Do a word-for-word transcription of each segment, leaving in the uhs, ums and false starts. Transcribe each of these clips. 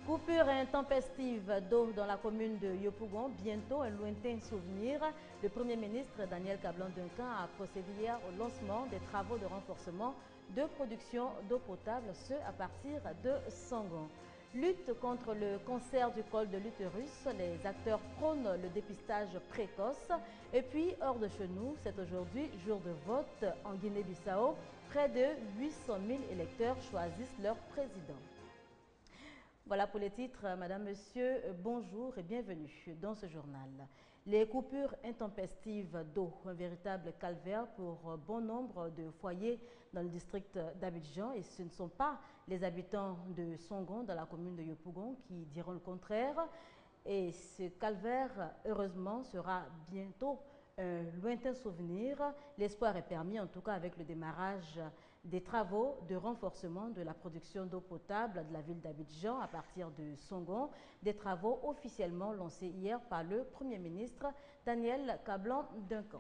Coupure intempestive d'eau dans la commune de Yopougon. Bientôt, un lointain souvenir. Le Premier ministre Daniel Kablan-Duncan a procédé hier au lancement des travaux de renforcement de production d'eau potable, ce à partir de Sangon. Lutte contre le cancer du col de l'utérus. Les acteurs prônent le dépistage précoce. Et puis, hors de chez nous, c'est aujourd'hui jour de vote en Guinée-Bissau. Près de huit cent mille électeurs choisissent leur président. Voilà pour les titres. Madame, Monsieur, bonjour et bienvenue dans ce journal. Les coupures intempestives d'eau, un véritable calvaire pour bon nombre de foyers dans le district d'Abidjan. Et ce ne sont pas les habitants de Sangon, dans la commune de Yopougon, qui diront le contraire. Et ce calvaire, heureusement, sera bientôt un lointain souvenir. L'espoir est permis, en tout cas avec le démarrage des travaux de renforcement de la production d'eau potable de la ville d'Abidjan à partir de Sangon. Des travaux officiellement lancés hier par le Premier ministre Daniel Kablan-Duncan.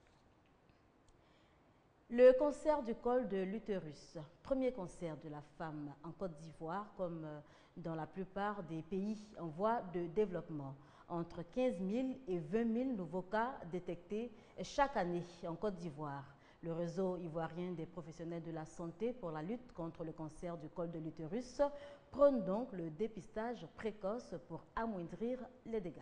Le cancer du col de l'utérus, premier cancer de la femme en Côte d'Ivoire, comme dans la plupart des pays en voie de développement. Entre quinze mille et vingt mille nouveaux cas détectés chaque année en Côte d'Ivoire. Le réseau ivoirien des professionnels de la santé pour la lutte contre le cancer du col de l'utérus prône donc le dépistage précoce pour amoindrir les dégâts.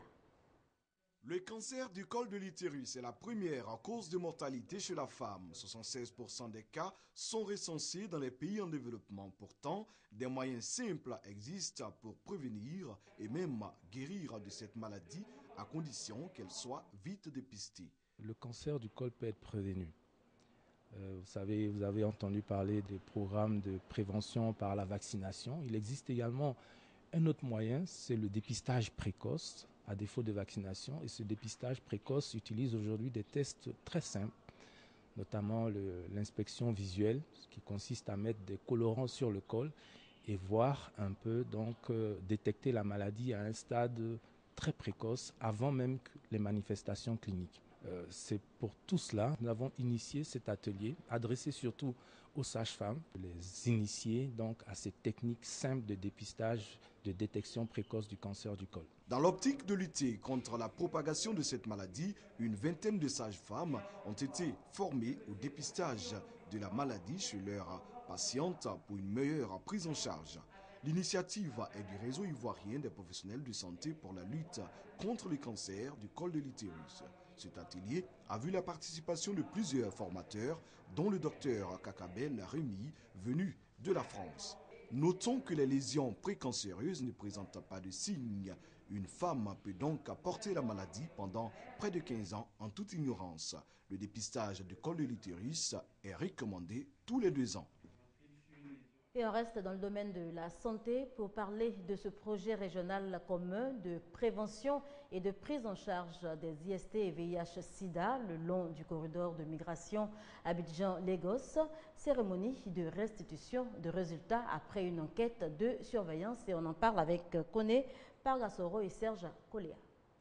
Le cancer du col de l'utérus est la première cause de mortalité chez la femme. soixante-seize pour cent des cas sont recensés dans les pays en développement. Pourtant, des moyens simples existent pour prévenir et même guérir de cette maladie à condition qu'elle soit vite dépistée. Le cancer du col peut être prévenu. Euh, vous savez, vous avez entendu parler des programmes de prévention par la vaccination. Il existe également un autre moyen, c'est le dépistage précoce, à défaut de vaccination. Et ce dépistage précoce utilise aujourd'hui des tests très simples, notamment l'inspection visuelle, qui consiste à mettre des colorants sur le col et voir un peu, donc, euh, détecter la maladie à un stade très précoce, avant même que les manifestations cliniques. Euh, c'est pour tout cela que nous avons initié cet atelier, adressé surtout aux sages-femmes, les initier donc à ces techniques simples de dépistage, de détection précoce du cancer du col. Dans l'optique de lutter contre la propagation de cette maladie, une vingtaine de sages-femmes ont été formées au dépistage de la maladie chez leurs patientes pour une meilleure prise en charge. L'initiative est du réseau ivoirien des professionnels de santé pour la lutte contre le cancer du col de l'utérus. Cet atelier a vu la participation de plusieurs formateurs, dont le docteur Kakabel Rémy, venu de la France. Notons que les lésions précancéreuses ne présentent pas de signes. Une femme peut donc porter la maladie pendant près de quinze ans en toute ignorance. Le dépistage du col de l'utérus est recommandé tous les deux ans. Et on reste dans le domaine de la santé pour parler de ce projet régional commun de prévention et de prise en charge des I S T et V I H sida le long du corridor de migration Abidjan-Lagos. Cérémonie de restitution de résultats après une enquête de surveillance. Et on en parle avec Koné Pargasoro et Serge Koléa.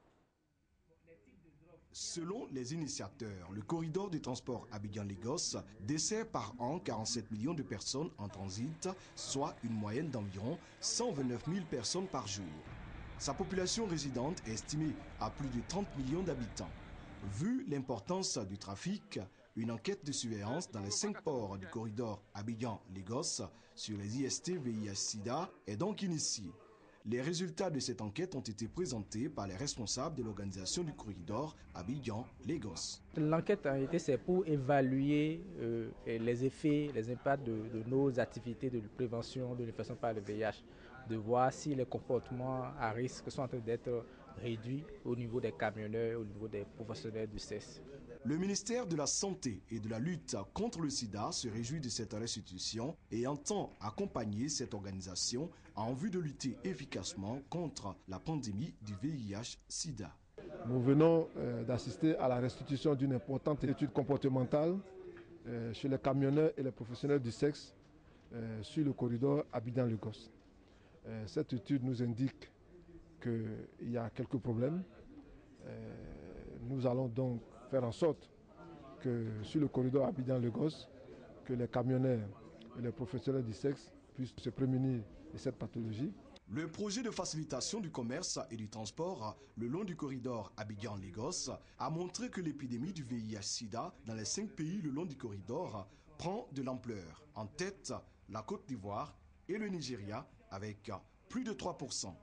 Selon les initiateurs, le corridor de transport Abidjan-Lagos dessert par an quarante-sept millions de personnes en transit, soit une moyenne d'environ cent vingt-neuf mille personnes par jour. Sa population résidente est estimée à plus de trente millions d'habitants. Vu l'importance du trafic, une enquête de surveillance dans les cinq ports du corridor Abidjan-Lagos sur les I S T V I H sida est donc initiée. Les résultats de cette enquête ont été présentés par les responsables de l'organisation du corridor Abidjan-Lagos. L'enquête en réalité c'est pour évaluer euh, les effets, les impacts de, de nos activités de prévention de l'infection par le V I H, de voir si les comportements à risque sont en train d'être réduits au niveau des camionneurs, au niveau des professionnels du C E S. Le ministère de la Santé et de la lutte contre le sida se réjouit de cette restitution et entend accompagner cette organisation en vue de lutter efficacement contre la pandémie du V I H sida. Nous venons euh, d'assister à la restitution d'une importante étude comportementale euh, chez les camionneurs et les professionnels du sexe euh, sur le corridor Abidjan-Lagos. Euh, cette étude nous indique qu'il y a quelques problèmes. Euh, nous allons donc faire en sorte que sur le corridor Abidjan-Lagos, que les camionneurs et les professionnels du sexe puissent se prémunir de cette pathologie. Le projet de facilitation du commerce et du transport le long du corridor Abidjan-Lagos a montré que l'épidémie du V I H sida dans les cinq pays le long du corridor prend de l'ampleur. En tête, la Côte d'Ivoire et le Nigeria avec plus de trois pour cent.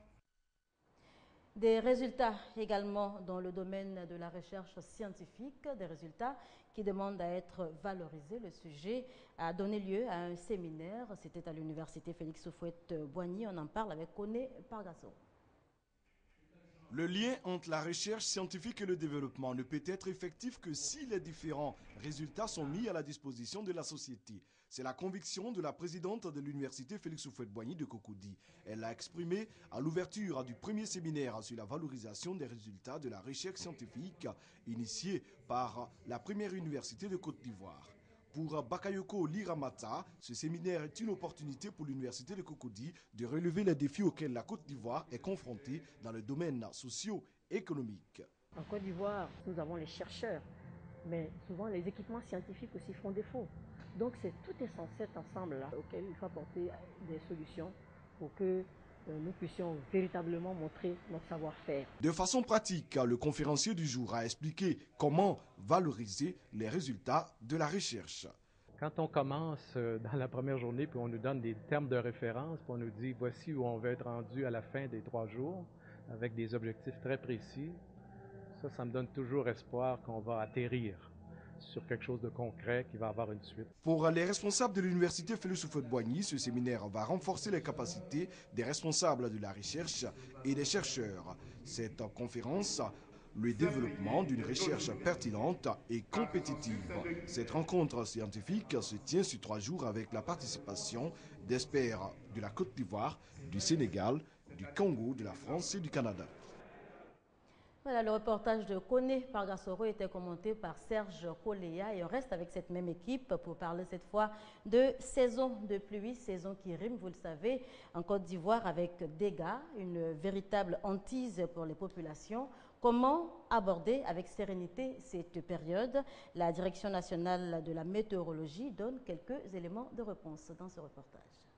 Des résultats également dans le domaine de la recherche scientifique, des résultats qui demandent à être valorisés. Le sujet a donné lieu à un séminaire, c'était à l'université Félix Houphouët-Boigny. On en parle avec Koné Pargasso. Le lien entre la recherche scientifique et le développement ne peut être effectif que si les différents résultats sont mis à la disposition de la société. C'est la conviction de la présidente de l'université Félix Houphouët-Boigny de Cocody. Elle l'a exprimé à l'ouverture du premier séminaire sur la valorisation des résultats de la recherche scientifique initié par la première université de Côte d'Ivoire. Pour Bakayoko Liramata, ce séminaire est une opportunité pour l'université de Cocody de relever les défis auxquels la Côte d'Ivoire est confrontée dans le domaine socio-économique. En Côte d'Ivoire, nous avons les chercheurs, mais souvent les équipements scientifiques aussi font défaut. Donc c'est tout est censé être ensemble-là auquel il faut apporter des solutions pour que nous puissions véritablement montrer notre savoir-faire. De façon pratique, le conférencier du jour a expliqué comment valoriser les résultats de la recherche. Quand on commence dans la première journée, puis on nous donne des termes de référence, puis on nous dit voici où on va être rendu à la fin des trois jours, avec des objectifs très précis, ça, ça me donne toujours espoir qu'on va atterrir sur quelque chose de concret qui va avoir une suite. Pour les responsables de l'université Félix Houphouët-Boigny, ce séminaire va renforcer les capacités des responsables de la recherche et des chercheurs. Cette conférence, le développement d'une recherche pertinente et compétitive. Cette rencontre scientifique se tient sur trois jours avec la participation d'experts de la Côte d'Ivoire, du Sénégal, du Congo, de la France et du Canada. Voilà, le reportage de Koné Pargassoro était commenté par Serge Koléa et on reste avec cette même équipe pour parler cette fois de saison de pluie, saison qui rime, vous le savez, en Côte d'Ivoire avec dégâts, une véritable hantise pour les populations. Comment aborder avec sérénité cette période? La Direction nationale de la météorologie donne quelques éléments de réponse dans ce reportage.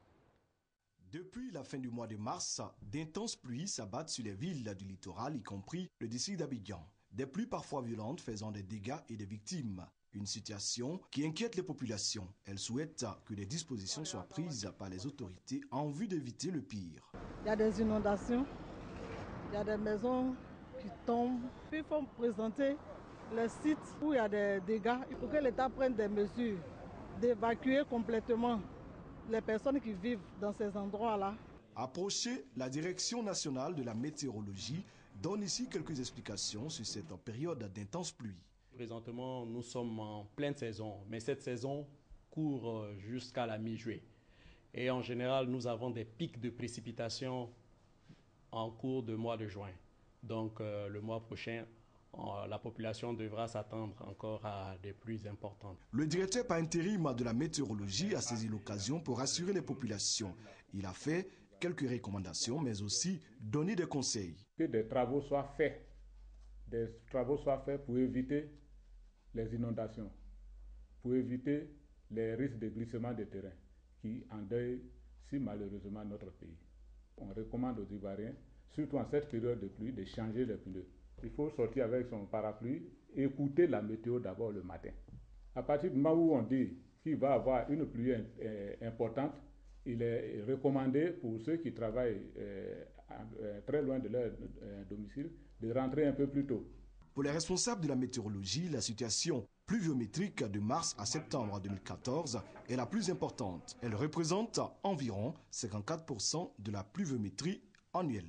Depuis la fin du mois de mars, d'intenses pluies s'abattent sur les villes du littoral, y compris le district d'Abidjan. Des pluies parfois violentes faisant des dégâts et des victimes. Une situation qui inquiète les populations. Elles souhaitent que des dispositions soient prises par les autorités en vue d'éviter le pire. Il y a des inondations, il y a des maisons qui tombent. Puis il faut présenter les sites où il y a des dégâts. Il faut que l'État prenne des mesures d'évacuer complètement les personnes qui vivent dans ces endroits-là. Approcher, la Direction nationale de la météorologie donne ici quelques explications sur cette période d'intenses pluies. Présentement, nous sommes en pleine saison, mais cette saison court jusqu'à la mi-juillet. Et en général, nous avons des pics de précipitations en cours de mois de juin. Donc euh, le mois prochain, la population devra s'attendre encore à des pluies importantes. Le directeur par intérim de la météorologie a saisi l'occasion pour rassurer les populations. Il a fait quelques recommandations, mais aussi donné des conseils. Que des travaux soient faits, des travaux soient faits pour éviter les inondations, pour éviter les risques de glissement de terrain qui endeuillent si malheureusement notre pays. On recommande aux Ivoiriens, surtout en cette période de pluie, de changer les pneus. Il faut sortir avec son parapluie et écouter la météo d'abord le matin. À partir du moment où on dit qu'il va y avoir une pluie importante, il est recommandé pour ceux qui travaillent euh, très loin de leur euh, domicile de rentrer un peu plus tôt. Pour les responsables de la météorologie, la situation pluviométrique de mars à septembre deux mille quatorze est la plus importante. Elle représente environ cinquante-quatre pour cent de la pluviométrie annuelle.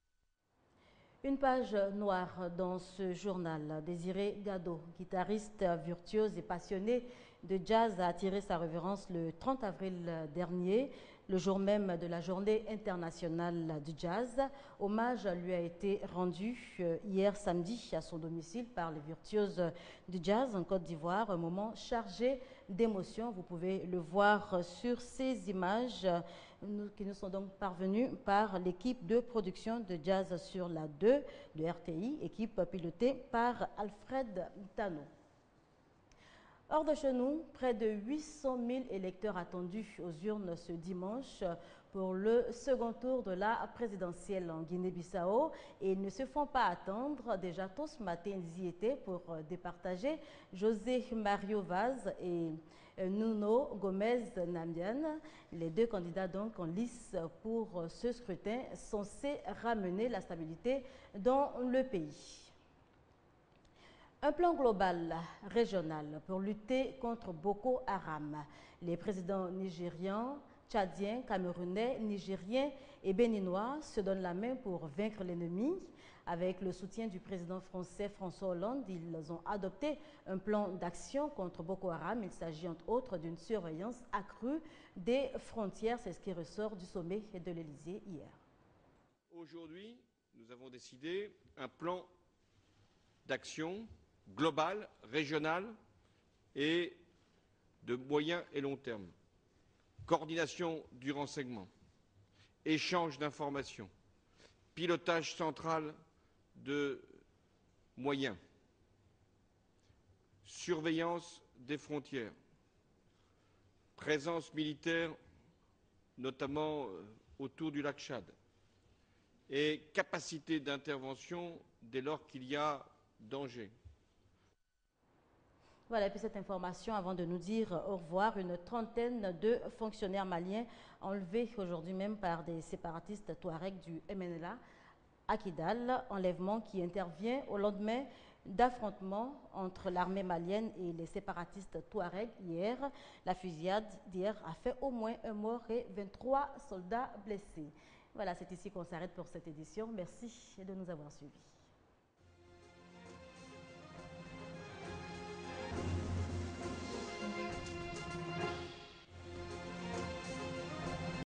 Une page noire dans ce journal. Désiré Gado, guitariste virtuose et passionné de jazz, a attiré sa révérence le trente avril dernier, le jour même de la journée internationale du jazz. Hommage lui a été rendu hier samedi à son domicile par les virtuoses du jazz en Côte d'Ivoire. Un moment chargé d'émotions. Vous pouvez le voir sur ces images qui nous sont donc parvenues par l'équipe de production de Jazz sur la deux de R T I, équipe pilotée par Alfred Tano. Hors de chez nous, près de huit cent mille électeurs attendus aux urnes ce dimanche pour le second tour de la présidentielle en Guinée-Bissau et ils ne se font pas attendre. Déjà tôt ce matin, ils y étaient pour départager José Mario Vaz et Nuno Gomez Nambian. Les deux candidats donc en lice pour ce scrutin censé ramener la stabilité dans le pays. Un plan global régional pour lutter contre Boko Haram. Les présidents nigérians, tchadiens, camerounais, nigériens et béninois se donnent la main pour vaincre l'ennemi. Avec le soutien du président français François Hollande, ils ont adopté un plan d'action contre Boko Haram. Il s'agit entre autres d'une surveillance accrue des frontières. C'est ce qui ressort du sommet de l'Élysée hier. Aujourd'hui, nous avons décidé un plan d'action global, régional et de moyen et long terme. Coordination du renseignement, échange d'informations, pilotage central de moyens, surveillance des frontières, présence militaire, notamment autour du lac Tchad, et capacité d'intervention dès lors qu'il y a danger. Voilà, et puis cette information, avant de nous dire au revoir, une trentaine de fonctionnaires maliens enlevés aujourd'hui même par des séparatistes touaregs du M N L A à Kidal, enlèvement qui intervient au lendemain d'affrontements entre l'armée malienne et les séparatistes touaregs hier. La fusillade d'hier a fait au moins un mort et vingt-trois soldats blessés. Voilà, c'est ici qu'on s'arrête pour cette édition. Merci de nous avoir suivis.